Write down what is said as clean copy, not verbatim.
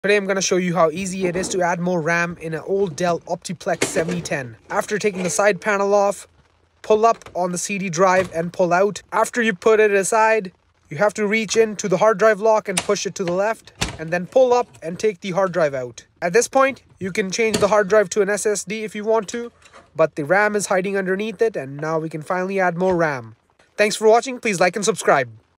Today I'm going to show you how easy it is to add more RAM in an old Dell Optiplex 7010. After taking the side panel off, pull up on the CD drive and pull out. After you put it aside, you have to reach into the hard drive lock and push it to the left, and then pull up and take the hard drive out. At this point, you can change the hard drive to an SSD if you want to, but the RAM is hiding underneath it, and now we can finally add more RAM. Thanks for watching. Please like and subscribe.